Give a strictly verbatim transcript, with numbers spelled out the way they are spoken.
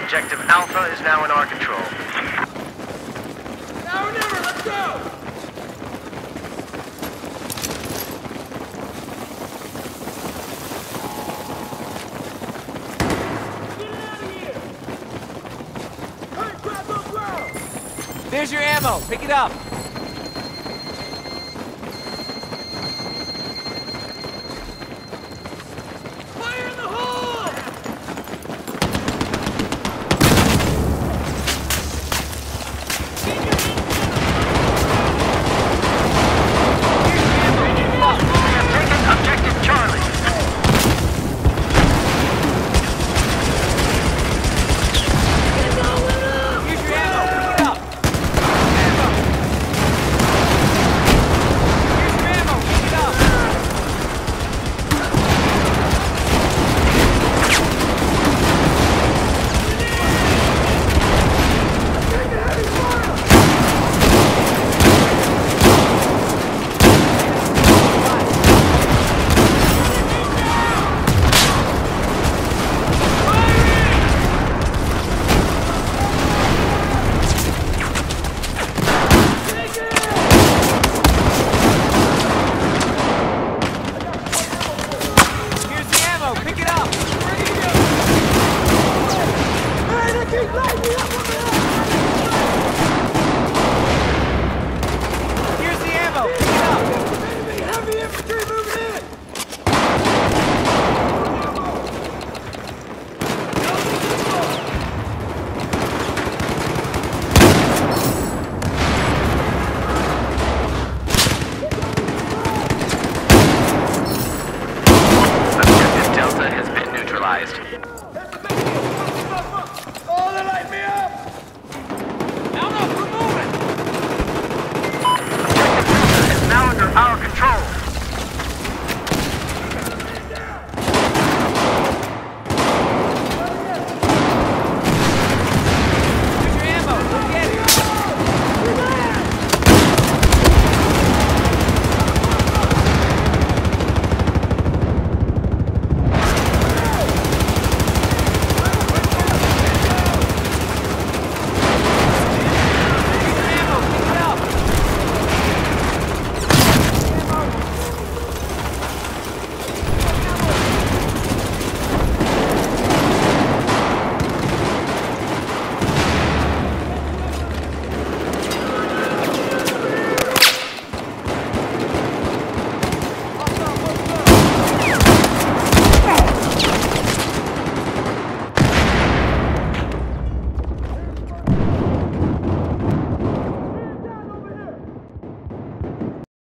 Objective Alpha is now in our control. Now or never, let's go! Get out of here! Hurry, grab those rounds! There's your ammo. Pick it up. Fire in the hole! We have taken Objective Charlie. Here's your ammo. Pick it up. Ammo. Here's your ammo. Pick it up. Here's the ammo. Pick it up. Hey, they keep lighting me up over there! Here's the ammo. Pick it up. Enemy heavy infantry moving in! Objective Delta has been neutralized.